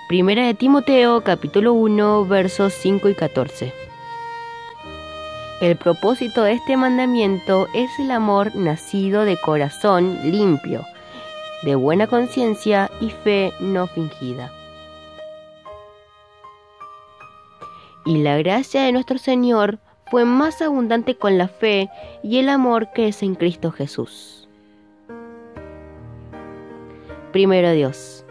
Primera de Timoteo, capítulo 1, versos 5 y 14. El propósito de este mandamiento es el amor nacido de corazón limpio, de buena conciencia y fe no fingida. Y la gracia de nuestro Señor fue más abundante con la fe y el amor que es en Cristo Jesús. Primero Dios.